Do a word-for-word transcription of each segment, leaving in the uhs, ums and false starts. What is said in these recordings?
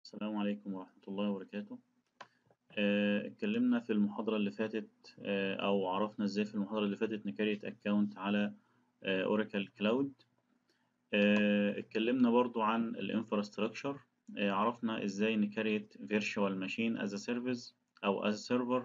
السلام عليكم ورحمة الله وبركاته. آه، اتكلمنا في المحاضرة اللي فاتت آه، أو عرفنا إزاي في المحاضرة اللي فاتت نكريت أكاونت على أوراكل كلاود. اتكلمنا برضو عن الانفراستراكشر. عرفنا إزاي نكريت فيرتشوال ماشين از سيرفيس أو از سيرفر.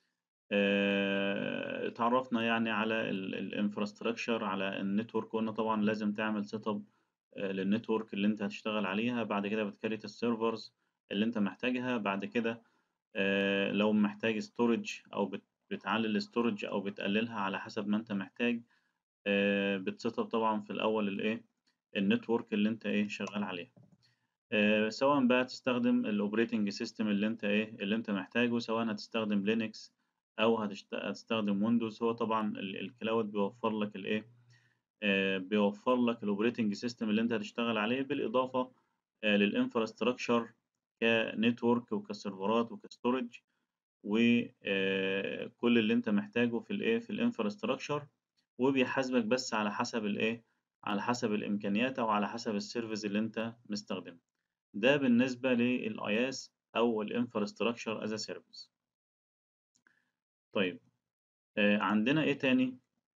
اتعرفنا يعني على الانفراستراكشر، على النتورك، قلنا طبعا لازم تعمل سيت اب للنتورك اللي انت هتشتغل عليها. بعد كده بتكريت السيرفرز اللي انت محتاجها. بعد كده آه، لو محتاج ستورج او بت- بتعلي الستورج او بتقللها على حسب ما انت محتاج. آه، بتسيت اب طبعا في الاول الايه النتورك اللي انت ايه شغال عليها. آه، سواء بقى تستخدم الاوبريتنج سيستم اللي انت ايه اللي انت محتاجه، سواء هتستخدم لينكس او هتشت- هتستخدم ويندوز. هو طبعا ال- الكلاود بيوفر لك الايه آه، بيوفر لك الاوبريتنج سيستم اللي انت هتشتغل عليه، بالاضافه آه، للانفراستراكشر كنتورك وكسيرفرات وكستورج وكل اللي انت محتاجه في الايه في الانفراستراكشر. وبيحاسبك بس على حسب الايه على حسب الامكانيات او على حسب السيرفيس اللي انت مستخدمه. ده بالنسبه للاياس او الانفراستراكشر از سيرفيس. طيب، آه، عندنا ايه تاني؟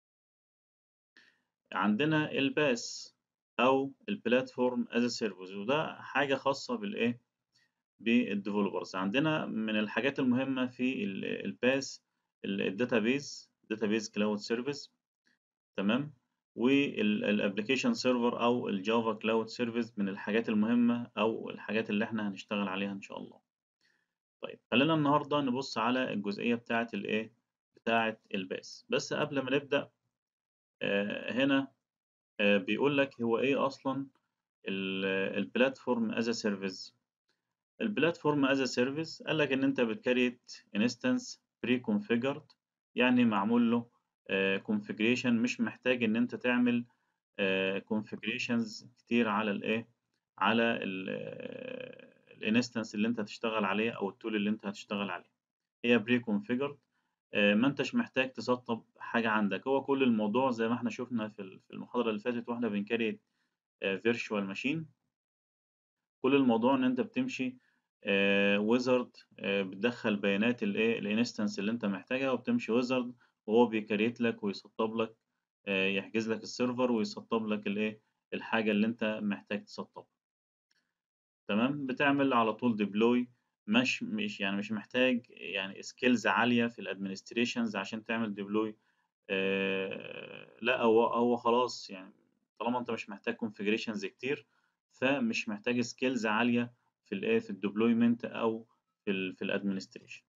عندنا الباس او البلاتفورم از سيرفيس، وده حاجه خاصه بالايه بالديفلوبرز. عندنا من الحاجات المهمه في الباس الداتابيز داتابيز كلاود سيرفيس. تمام. والابلكيشن سيرفر او الجافا كلاود سيرفيس من الحاجات المهمه او الحاجات اللي احنا هنشتغل عليها ان شاء الله. طيب، خلينا النهارده نبص على الجزئيه بتاعه الايه بتاعه الباس. بس قبل ما نبدا، آه، هنا آه، بيقول لك هو ايه اصلا البلاتفورم از سيرفيس. البلاتفورم از سيرفيس قال لك ان انت بتكريت انستنس بري كونفيجرد، يعني معمول له كونفيجريشن، مش محتاج ان انت تعمل كونفيجريشنز كتير على الايه على الانستنس اللي انت هتشتغل عليه او التول اللي انت هتشتغل عليه. هي بري كونفيجرد، ما انتش محتاج تسطب حاجه عندك. هو كل الموضوع زي ما احنا شفنا في في المحاضره اللي فاتت واحنا بنكريت فيرتشوال ماشين. كل الموضوع ان انت بتمشي ويزارد، بتدخل بيانات الايه الانستنس اللي انت محتاجها، وبتمشي ويزارد وهو بيكريت لك ويسطب لك، آه، يحجز لك السيرفر ويسطب لك الايه الحاجه اللي انت محتاج تسطبها. تمام. بتعمل على طول ديبلوي، مش مش يعني مش محتاج يعني سكيلز عاليه في الادمنستريشنز عشان تعمل ديبلوي. آه لا، هو هو خلاص يعني، طالما انت مش محتاج كونفيجريشنز كتير، فمش محتاج سكيلز عاليه في الايه في الديبلويمنت او في ال في الادمنستريشن.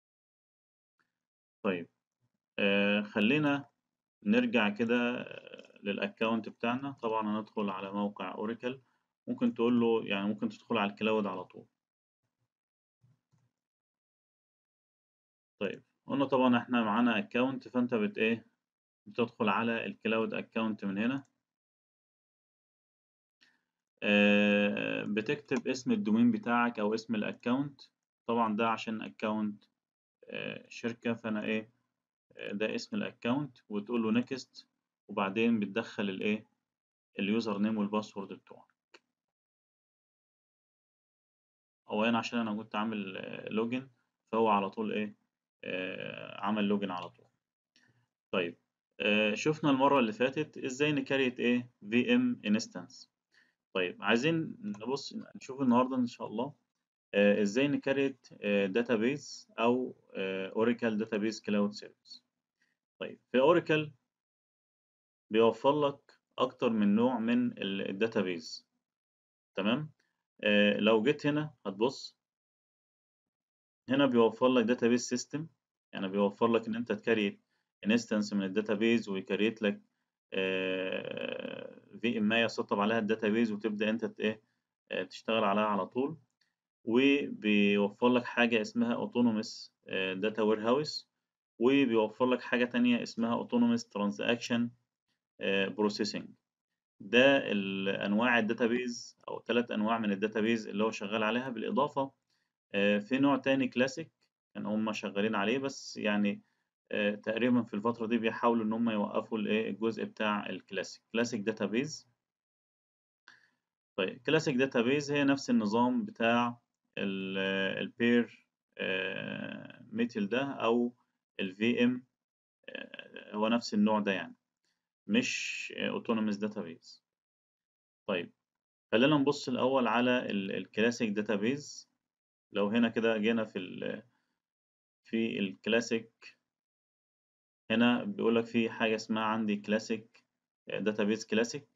طيب، آه خلينا نرجع كده للاكونت بتاعنا. طبعا هندخل على موقع اوراكل. ممكن تقول له يعني ممكن تدخل على الكلاود على طول. طيب، قلنا طبعا احنا معانا اكونت، فانت بت ايه بتدخل على الكلاود اكونت من هنا. آه، بتكتب اسم الدومين بتاعك او اسم الاكونت. طبعا ده عشان اكونت شركة، فانا ايه آه، ده اسم الاكونت، وتقول له نيكست، وبعدين بتدخل الايه اليوزر نيم والباسورد بتوعك. هو هنا عشان انا كنت عامل لوجن، فهو على طول ايه آه، عمل لوجن على طول. طيب، آه، شفنا المرة اللي فاتت ازاي نكريت ايه في ام انستنس. طيب، عايزين نبص نشوف النهارده ان شاء الله آه، ازاي نكريت داتابيز او اوراكل داتابيز كلاود سيرفيس. طيب، في اوراكل بيوفر لك اكتر من نوع من الداتابيز. تمام. آه، لو جيت هنا هتبص، هنا بيوفر لك داتابيز سيستم، يعني بيوفر لك ان انت تكريت انستنس من الداتابيز ويكريت لك في ام يسطب عليها الداتابيز وتبدا انت ت- ايه آه، تشتغل عليها على طول. وبيوفر لك حاجة اسمها Autonomous Data Warehouse، وبيوفر لك حاجة تانية اسمها Autonomous Transaction Processing. ده الأنواع الداتابيز أو ثلاث أنواع من الداتابيز اللي هو شغال عليها. بالإضافة آه، في نوع تاني كلاسيك كان هم شغالين عليه، بس يعني آه، تقريبا في الفترة دي بيحاولوا إن هم يوقفوا الإيه الجزء بتاع الكلاسيك كلاسيك داتابيز. طيب، كلاسيك داتابيز هي نفس النظام بتاع البير ميتل ده او الفي ام، هو نفس النوع ده يعني، مش autonomous database. طيب خلينا نبص الأول على الكلاسيك داتابيز. لو هنا كده جينا في ال في الكلاسيك، هنا بيقول لك في حاجة اسمها عندي كلاسيك داتابيز كلاسيك.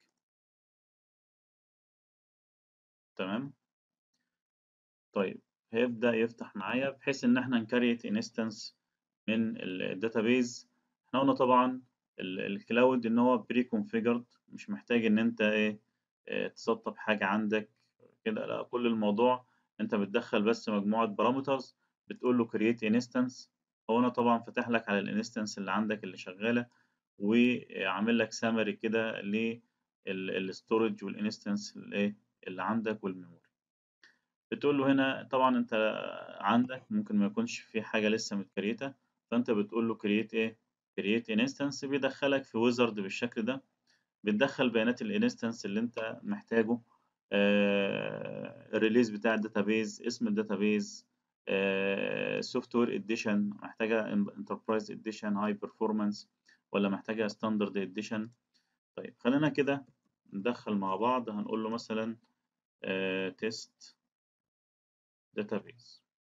تمام. طيب هيبدأ يفتح معايا بحيث إن احنا نكريت انستنس من الداتابيز. احنا قلنا طبعا الكلاود إن هو بري كونفيجرد، مش محتاج إن أنت إيه اه تسطب حاجة عندك كده، لا، كل الموضوع أنت بتدخل بس مجموعة بارامترز، بتقول له كرييت انستنس. هو أنا طبعا فاتح لك على الانستنس اللي عندك اللي شغالة، وعامل لك سامري كده للستورج والانستنس اللي اللي عندك والميموري. بتقول له هنا طبعا انت عندك ممكن ما يكونش في حاجه لسه متكريته، فانت بتقول له كرييت ايه كرييت انستنس، بيدخلك في ويزرد بالشكل ده، بتدخل بيانات الانستنس اللي انت محتاجه، آه الريليز بتاع الداتابيز، اسم الداتابيز، سوفت وير اديشن، محتاجه انتربرايز اديشن هاي بيرفورمانس ولا محتاجه ستاندرد اديشن. طيب خلينا كده ندخل مع بعض، هنقول له مثلا تيست داتابيز.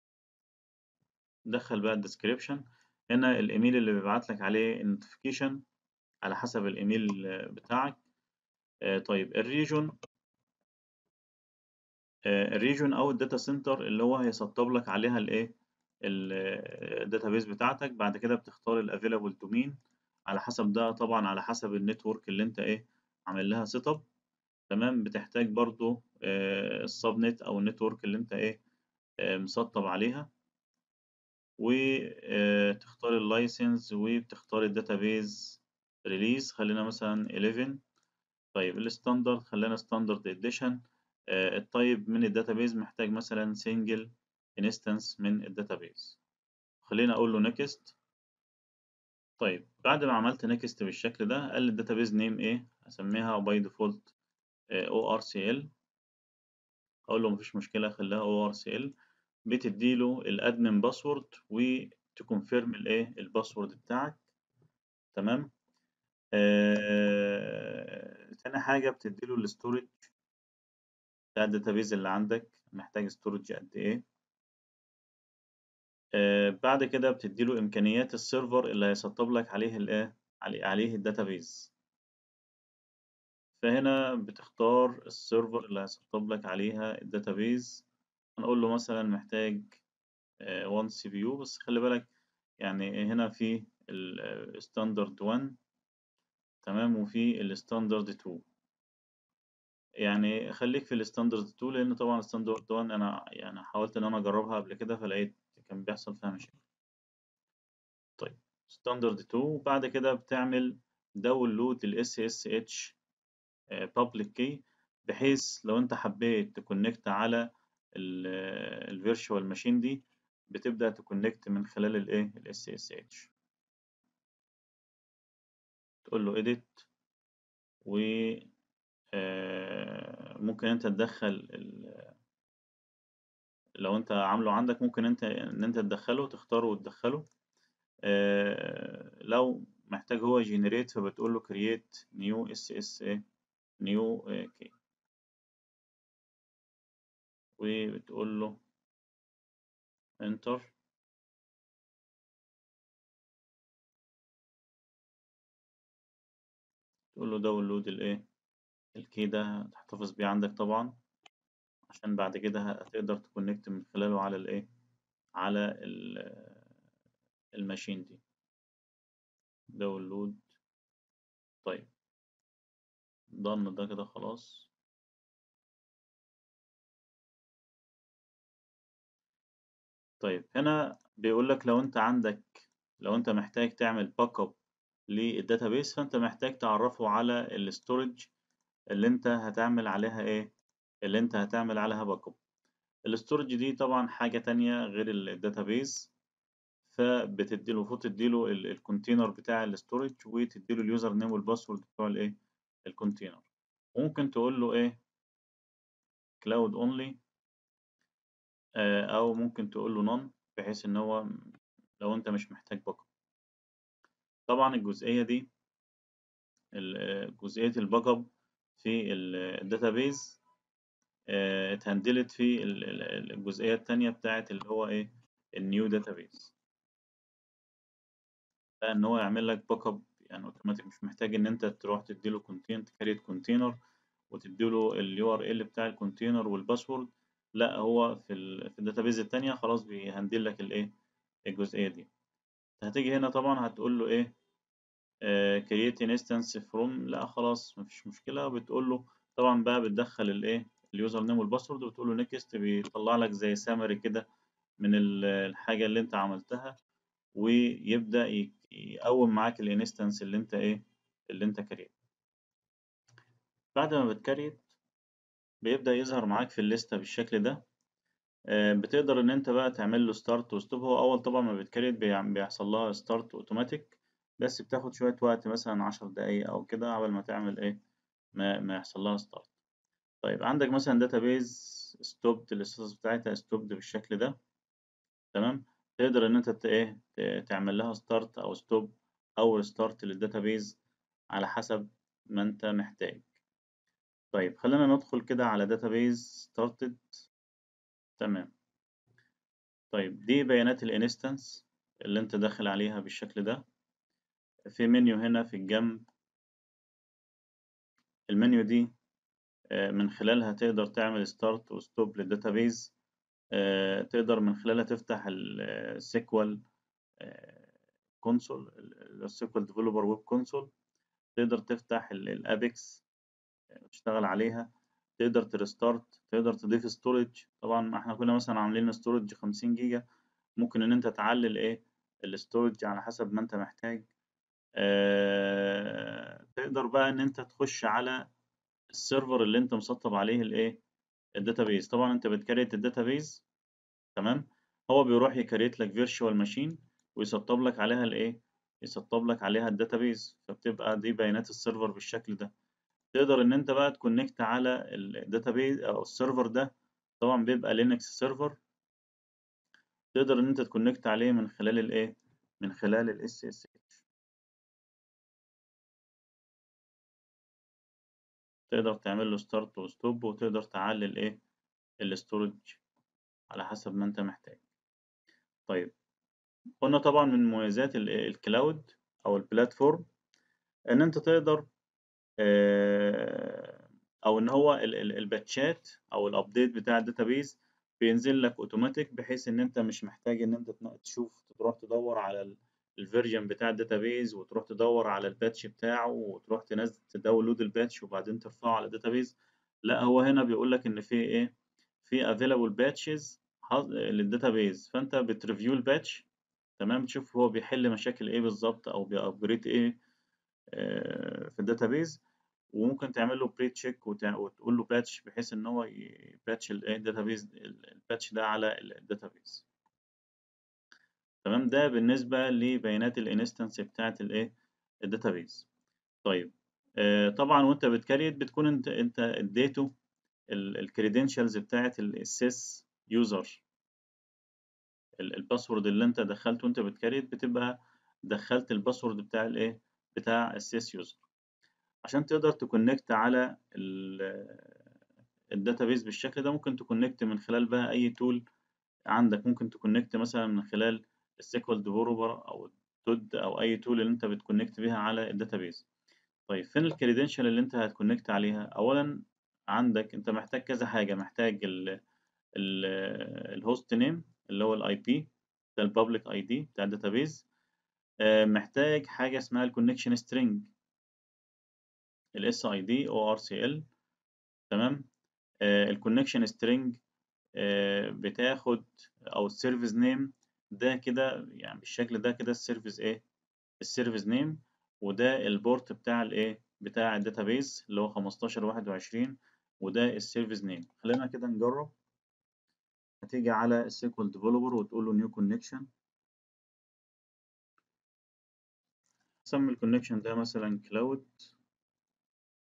دخل بقى الديسكريبشن. هنا الايميل اللي بيبعت لك عليه النوتيفيكيشن على حسب الايميل بتاعك. آه طيب الريجون، آه الريجون او الداتا سنتر اللي هو هيسطب لك عليها الايه الداتابيز بتاعتك. بعد كده بتختار الافيلابل دومين على حسب ده، طبعا على حسب النتورك اللي انت ايه عامل لها سيت اب. تمام. بتحتاج برضو آه السب نت او النتورك اللي انت ايه آه مسطب عليها، وتختار اللايسنس وبتختار الداتابيز ريليز، خلينا مثلا إحداشر. طيب الستاندرد خلينا ستاندرد اديشن. التايب من الداتابيز محتاج مثلا سنجل انستنس من الداتابيز، خلينا اقول له نيكست. طيب بعد ما عملت نيكست بالشكل ده، قال لي الداتابيز نيم ايه، هسميها باي ديفولت او ار سي ال. اقول له مفيش مشكله خليها او ار سي ال. بتديله الادمن باسورد وتكونفيرم الايه الباسورد بتاعك. تمام. آه... تاني حاجه بتديله الاستورج بتاع الداتابيز اللي عندك، محتاج استورج قد ايه. آه... بعد كده بتديله امكانيات السيرفر اللي هيسطب لك عليه الايه عليه, عليه الداتابيز. فهنا بتختار السيرفر اللي هيسطب لك عليها الداتابيز. هنقول له مثلا محتاج واحد سي بي يو، بس خلي بالك يعني هنا في الستاندرد واحد، تمام، وفي الستاندرد اتنين. يعني خليك في الستاندرد اتنين، لان طبعا الستاندرد واحد انا يعني حاولت ان انا اجربها قبل كده فلقيت كان بيحصل فيها مشاكل. طيب ستاندرد اتنين، وبعد كده بتعمل داونلود الاس اس اتش public key، بحيث لو انت حبيت تكونكت على الفيرتشوال ماشين دي بتبدأ تكونكت من خلال الايه الاس اس اتش. تقول له edit، و ممكن انت تدخل لو انت عامله عندك، ممكن انت ان انت تدخله، تختاره وتدخله. لو محتاج هو generate فبتقول له create new اس اس new key، وبتقول له enter. تقول له داونلود الايه الكي ده، تحتفظ بيه عندك طبعا عشان بعد كده هتقدر تكونكت من خلاله على الايه على الماشين دي. داونلود. طيب ضن ده كده خلاص. طيب هنا بيقول لك لو انت عندك لو انت محتاج تعمل باك اب للداتابيس، فانت محتاج تعرفه على الاستورج اللي انت هتعمل عليها ايه اللي انت هتعمل عليها باك اب. الاستورج دي طبعا حاجة تانية غير الداتابيس، فبتديله المفروض تديله الكونتينر بتاع الاستورج، وتديله اليوزر نيم والباسورد بتوع الايه الكونتينر. ممكن تقول له ايه كلاود اونلي او ممكن تقول له none بحيث ان هو لو انت مش محتاج باك اب. طبعا الجزئيه دي جزئيه الباك اب في الداتابيز اتهندلت في الجزئيه الثانيه بتاعت اللي هو ايه النيو داتابيز، ان هو يعمل لك باك اب يعني اوتوماتيك، مش محتاج ان انت تروح تديله كونتين تكريت كونتينر وتديله اليو ار ال بتاع الكونتينر والباسورد. لا، هو في ال في الداتابيز الثانيه خلاص بيهندل لك الايه الجزئيه دي. هتيجي هنا طبعا هتقول له ايه كرييت انستنس فروم، لا خلاص مفيش مشكله، بتقول له طبعا بقى بتدخل الايه اليوزر نيم والباسورد وتقول له نيكست، بيطلع لك زي سامري كده من الحاجه اللي انت عملتها، ويبدا يقوم معاك الانستنس اللي انت ايه اللي انت كريت. بعد ما بتكريت بيبدا يظهر معاك في الليسته بالشكل ده. بتقدر ان انت بقى تعمل له ستارت وستوب. هو اول طبعا ما بتكريت بيحصل لها ستارت اوتوماتيك، بس بتاخد شويه وقت مثلا عشر دقايق او كده قبل ما تعمل ايه ما, ما يحصل لها ستارت. طيب عندك مثلا داتابيز ستوبد، الاستاتس بتاعتها ستوبد بالشكل ده، تمام. تقدر ان انت ايه تعمل لها ستارت او ستوب او ريستارت للداتابيز على حسب ما انت محتاج. طيب خلينا ندخل كده على داتابيز ستارتد. تمام. طيب دي بيانات الانستنس اللي انت داخل عليها بالشكل ده. في منيو هنا في الجنب، المنيو دي من خلالها تقدر تعمل ستارت وستوب للداتابيز. تقدر من خلالها تفتح السيكوال كونسول، السيكوال ديفلوبر ويب كونسول. تقدر تفتح الابيكس تشتغل عليها. تقدر تريستارت، تقدر تضيف ستورج. طبعا احنا كنا مثلا عاملين ستورج خمسين جيجا، ممكن ان انت تعلل ايه الستورج على حسب ما انت محتاج. اه تقدر بقى ان انت تخش على السيرفر اللي انت مسطب عليه الايه الداتابيز. طبعا انت بتكريت الداتابيز، تمام. هو بيروح يكريت لك فيرتشوال ماشين ويسطب لك عليها الايه يسطب لك عليها الداتابيز، فبتبقى دي بيانات السيرفر بالشكل ده. تقدر ان انت بقى تكونكت على الداتابيز او السيرفر ده، طبعا بيبقى لينكس سيرفر. تقدر ان انت تكونكت عليه من خلال الايه من خلال الاس اس اتش. تقدر تعمل له ستارت وستوب، وتقدر تعلل ايه الاستورج على حسب ما انت محتاج. طيب قلنا طبعا من مميزات الكلاود او البلاتفورم ان انت تقدر او ان هو الباتشات او الابديت بتاع الداتابيز بينزل لك اوتوماتيك، بحيث ان انت مش محتاج ان انت تشوف تروح تدور على الفيرجن بتاع الداتابيز وتروح تدور على الباتش بتاعه وتروح تنزل تداونلود الباتش وبعدين ترفعه على الداتابيز. لا، هو هنا بيقول لك ان في ايه في افيلابل باتشز للداتابيز، فانت بتريفيو الباتش، تمام، تشوف هو بيحل مشاكل ايه بالظبط او بيابجريد ايه في الداتابيز، وممكن تعمل له بري تشيك وتقول له باتش بحيث ان هو يباتش الايه الداتابيز الباتش ده على الداتابيز. تمام. ده بالنسبه لبيانات الانستنس بتاعت الايه الداتابيز. طيب آه طبعا وانت بتكريت بتكون انت انت اديته الكريدنشالز بتاعت السيس يوزر، الباسورد اللي انت دخلته وانت بتكريت بتبقى دخلت الباسورد بتاع الايه بتاع السيس يوزر. عشان تقدر تكونكت على الداتابيز بالشكل ده، ممكن تكونكت من خلال بقى اي تول عندك. ممكن تكونكت مثلا من خلال السيكوال ديفلوبر او تود او اي تول اللي انت بتكونكت بيها على الداتابيز. طيب فين الكريدنشال اللي انت هتكونكت عليها؟ اولا عندك انت محتاج كذا حاجه، محتاج الهوست نيم اللي هو الاي بي ده البابليك اي دي بتاع الداتابيز. محتاج حاجه اسمها الكونكشن سترينج الاس اي دي او ار سي ال، تمام. الكونكشن سترينج بتاخد او السيرفيس نيم ده كده يعني بالشكل ده كده السيرفيس ايه السيرفيس نيم، وده البورت بتاع الايه بتاع الداتابيز اللي هو خمستاشر واحد وعشرين، وده السيرفيس نيم. خلينا كده نجرب. هتيجي على السيكوال ديفلوبر وتقول له نيو كونكشن. سمي الكونكشن ده مثلا كلاود،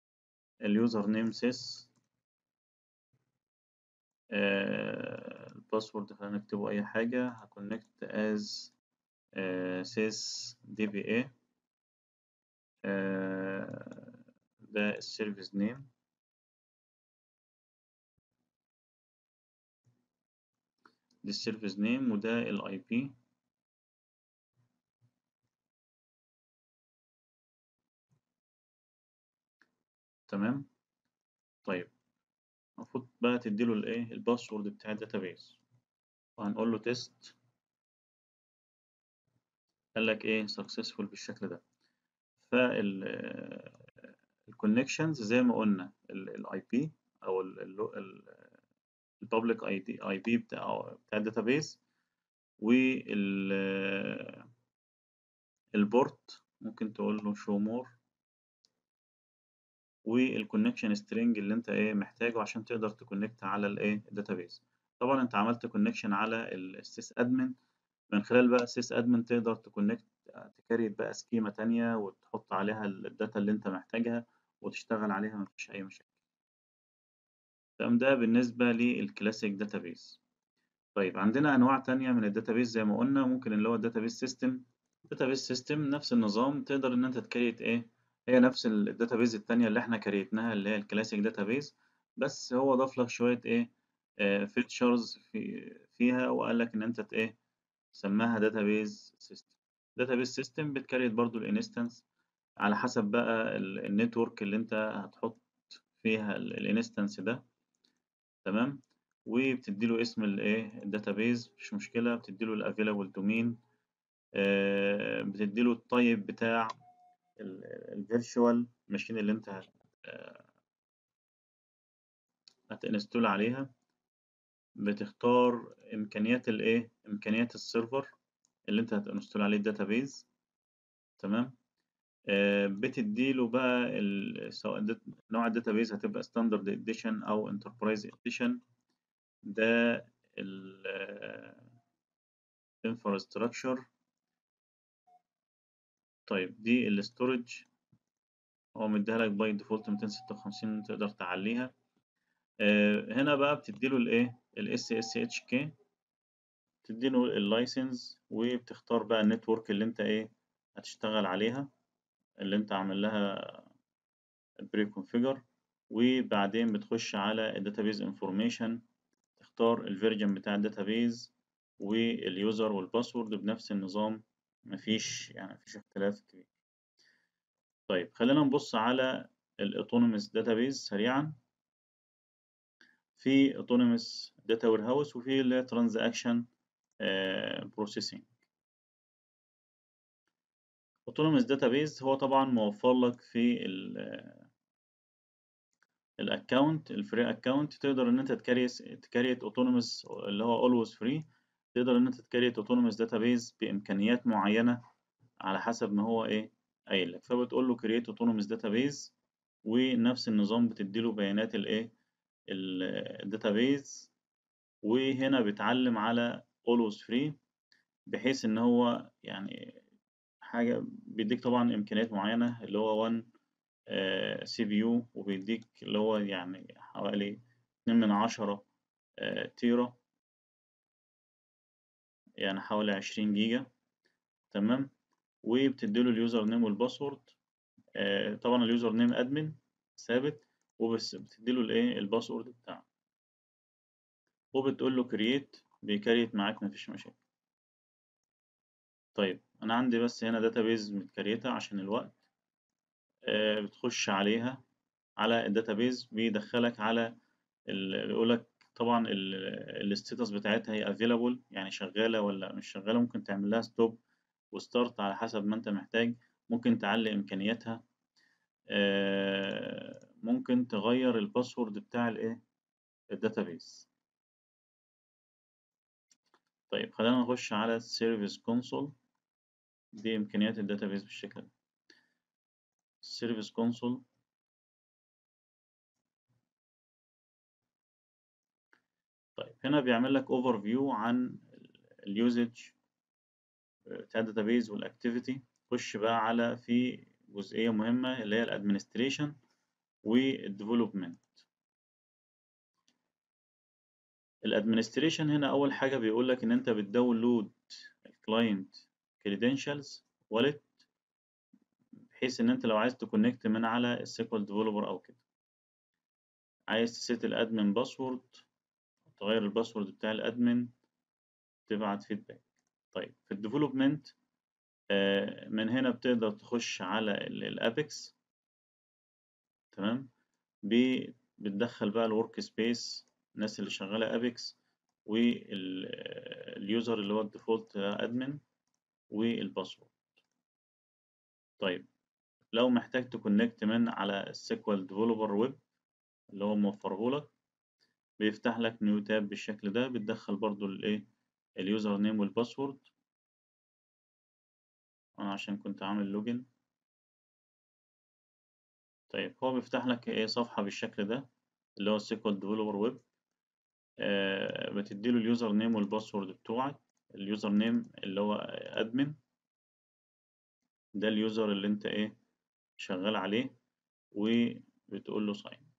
اليوزر نيم سيس، الباسورد خلينا نكتبه أي حاجة. هكونكت as sys dba، ده السيرفيس نيم، دي السيرفيس نيم، وده الاي بي. تمام. طيب المفروض بقى تديله الايه الباسورد بتاع الداتابيز، وهنقول له تيست. قال لك ايه سكسسفول بالشكل ده. فال الكونكشنز زي ما قلنا الاي بي او البابليك اي دي اي بي بتاع بتاع الداتابيز، وال البورت ممكن تقول له شو مور، والكونكشن سترينج اللي انت ايه محتاجه عشان تقدر تكونكت على الايه الداتابيز. طبعا انت عملت كونكشن على السيس ادمن، من خلال بقى السيس ادمن تقدر تكونكت تكريت بقى سكيمة تانية وتحط عليها الداتا اللي انت محتاجها وتشتغل عليها، مفيش اي مشاكل. تمام. ده بالنسبة للكلاسيك داتابيز. طيب عندنا انواع تانية من الداتابيز زي ما قلنا، ممكن اللي هو الداتابيز سيستم. الداتابيز سيستم نفس النظام، تقدر ان انت تكريت ايه، هي نفس الداتابيز التانية اللي احنا كريتناها اللي هي الكلاسيك داتابيز، بس هو ضاف لك شوية ايه فيتشرز في فيها، وقال لك ان انت ايه سماها داتابيز سيستم. داتابيز سيستم بتكريت برضو الانستنس على حسب بقى النتورك اللي انت هتحط فيها الانستنس ده. تمام. وبتدي له اسم الايه الداتابيز، مش مشكله، بتدي له الافيلابل دومين، بتدي له التايب بتاع الفيرتشوال ماشين اللي انت هت هتنستول عليها، بتختار امكانيات الايه امكانيات السيرفر اللي انت هتنستول عليه الداتابيز. تمام. بتدي له بقى سواء نوع الداتابيز هتبقى ستاندرد اديشن او انتربرايز اديشن، ده الانفراستراكشر. طيب دي الاستورج، هو مديها لك باي ديفولت مئتين وستة وخمسين، تقدر تعليها. هنا بقى بتديله الايه الاس اس اتش كي، تديله اللايسنس، وبتختار بقى النتورك اللي انت ايه هتشتغل عليها، اللي انت عامل لها بري كونفيجر. وبعدين بتخش على الداتابيز انفورميشن، تختار الفيرجن بتاع الداتابيز واليوزر والباسورد بنفس النظام، مفيش يعني مفيش اختلاف كبير. طيب خلينا نبص على الاوتونوموس داتابيز سريعا. في اوتونوموس داتا وير هاوس، وفي اللي هي ترانزاكشن بروسيسنج. اوتونوموس داتابيز هو طبعا موفر لك في الاكونت الفري اكونت، تقدر ان انت تكريت تكريت اوتونوموس اللي هو اولويز فري، تقدر ان انت تكريت اوتونوموس داتابيز بامكانيات معينه على حسب ما هو ايه قايل لك. فبتقول له كرييت اوتونوموس داتابيز، ونفس النظام بتديله بيانات الايه الداتابيز، وهنا بيتعلم على always free، بحيث ان هو يعني حاجة بيديك طبعا امكانيات معينة اللي هو واحد سي بي يو، وبيديك اللي هو يعني حوالي اتنين من عشرة تيرا، يعني حوالي عشرين جيجا. تمام. وبتديله اليوزر نيم والباسورد، طبعا اليوزر نيم ادمن ثابت، وبس بتديله الايه الباسورد بتاعه، وبتقول له كرييت، بيكريت معاك مفيش مشاكل. طيب انا عندي بس هنا داتابيز متكريتة عشان الوقت، آه بتخش عليها على الداتابيز، بيدخلك على بيقولك طبعا الستاتس بتاعتها هي افيلابل، يعني شغالة ولا مش شغالة. ممكن تعمل لها ستوب وستارت على حسب ما انت محتاج، ممكن تعلي امكانياتها، آه ممكن تغير الباسورد بتاع الايه الداتابيز. طيب خلينا نخش على السيرفيس كونسول، دي امكانيات الداتابيز بالشكل ده. السيرفيس كونسول، طيب هنا بيعمل لك اوفر فيو عن اليوزج بتاع الداتابيز والاكتيفيتي. خش بقى على في جزئيه مهمه اللي هي الادمنستريشن والديفلوبمنت. الادمنستريشن هنا اول حاجه بيقول لك ان انت بتداونلود الكلاينت كريدنشالز والت، بحيث ان انت لو عايز تكونكت من على السيكوال ديفلوبر او كده، عايز تسيت الادمن باسورد، تغير الباسورد بتاع الادمن، تبعت فيدباك. طيب في الديفلوبمنت من هنا بتقدر تخش على الابيكس، تمام، بتدخل بقى الورك سبيس، الناس اللي شغاله ابيكس، واليوزر اللي هو الديفولت ادمن، والباسورد. طيب لو محتاج تكونكت من على السيكوال ديفلوبر ويب اللي هو موفره لك، بيفتح لك نيو تاب بالشكل ده، بتدخل برضو الايه اليوزر نيم والباسورد. انا عشان كنت عامل لوجن. طيب هو بيفتح لك ايه صفحة بالشكل ده اللي هو السيكوال ديفلوبر ويب. آه بتديله اليوزر نيم والباسورد بتوعك. اليوزر نيم اللي هو ادمن، ده اليوزر اللي انت ايه شغال عليه، وبتقول له ساين.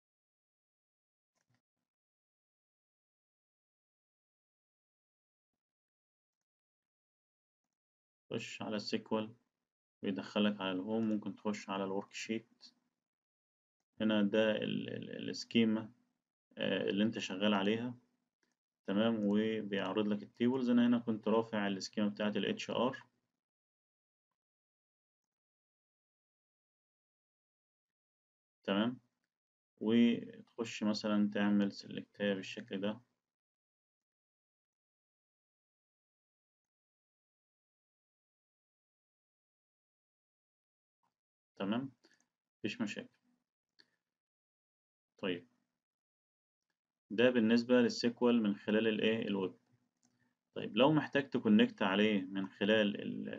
خش على السيكوال، بيدخلك على الهوم. ممكن تخش على الورك شيت، هنا ده السكيما اللي انت شغال عليها، تمام، وبيعرض لك التيبلز. انا هنا كنت رافع السكيما بتاعت الاتش ار، تمام، وتخش مثلا تعمل سيلكت بالشكل ده. تمام، مفيش مشاكل. طيب ده بالنسبة للسيكوال من خلال الايه الويب. طيب لو محتاج تكونكت عليه من خلال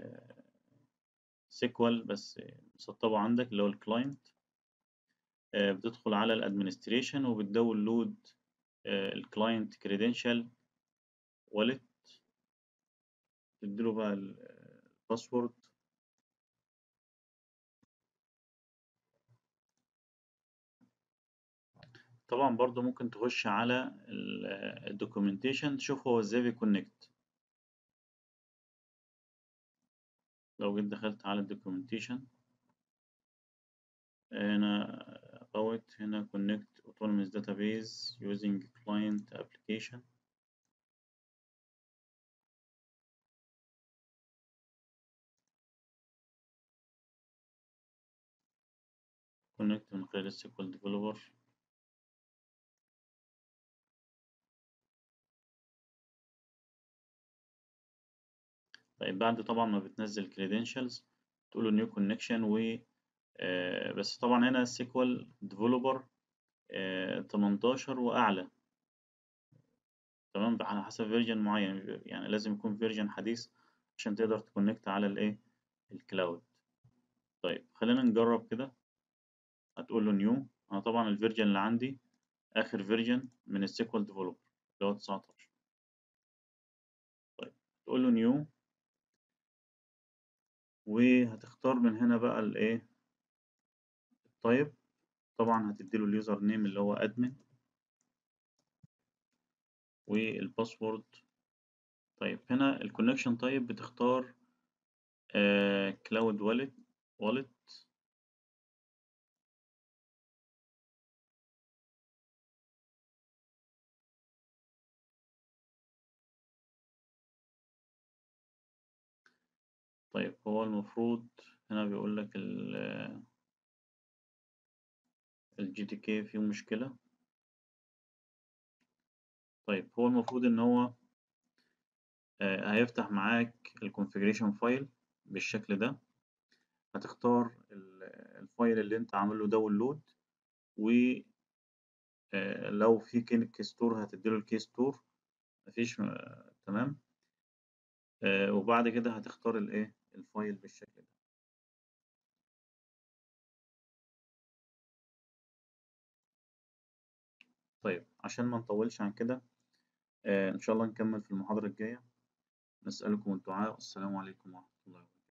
السيكوال بس مسطبه عندك اللي هو الكلاينت، بتدخل على الادمنستريشن وبتداونلود الكلاينت كريدنشال والت، تديله بقى الباسورد. طبعا برضو ممكن تخش على الدوكيومنتيشن تشوف هو ازاي بيكونكت. لو جيت دخلت على الدوكيومنتيشن هنا about هنا connect autonomous database using client application. connect من خلال السيكوال ديفلوبر. طيب بعد طبعا ما بتنزل credentials تقول له new connection و آه بس طبعا هنا السيكوال ديفلوبر آه تمنتاشر وأعلى، تمام، على حسب فيرجن معين، يعني لازم يكون فيرجن حديث عشان تقدر تكونكت على الايه الكلاود. طيب خلينا نجرب كده. هتقول له نيو. انا طبعا الفيرجن اللي عندي اخر فيرجن من السيكوال ديفلوبر اللي هو تسعتاشر. طيب تقول له نيو، وهتختار من هنا بقى الايه التايب. طبعا هتديله اليوزر نيم اللي هو ادمن والباسورد. طيب هنا الكونكشن تايب بتختار كلاود والت والت طيب هو المفروض هنا بيقول لك الجي تي كي فيه مشكلة. طيب هو المفروض ان هو آه، هيفتح معاك الكونفيجريشن فايل بالشكل ده. هتختار الفايل اللي انت عامل له داونلود، ولو في كي ستور هتديله الكي ستور، مفيش آه، تمام. آه، وبعد كده هتختار الايه الفايل بالشكل ده. طيب عشان ما نطولش عن كده، آه، ان شاء الله نكمل في المحاضرة الجاية. نسألكم الدعاء. والسلام عليكم ورحمة الله وبركاته.